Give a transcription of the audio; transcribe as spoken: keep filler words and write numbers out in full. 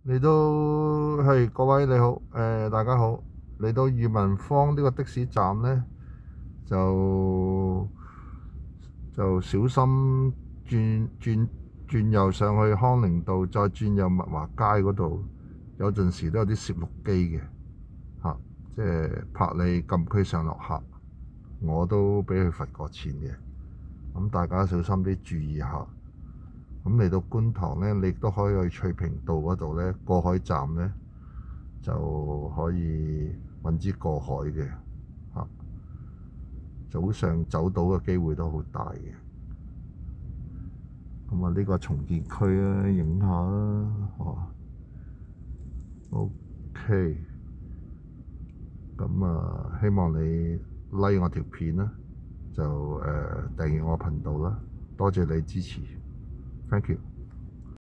嚟到係各位你好，誒、呃、大家好，嚟到裕民坊呢個的士站呢，就就小心轉轉轉右上去康寧道，再轉右物華街嗰度，有陣時都有啲攝錄機嘅嚇，即係拍你禁區上落客，我都俾佢罰過錢嘅，咁大家小心啲，注意下。咁嚟到觀塘呢，你都可以去翠屏道嗰度呢，過海站呢，就可以揾支過海嘅嚇。早上走到嘅機會都好大嘅。咁啊，呢個重建區啊，影下啦，哦。OK，咁啊，希望你 like 我條片啦，就誒、呃、訂閱我頻道啦，多謝你支持。Thank you。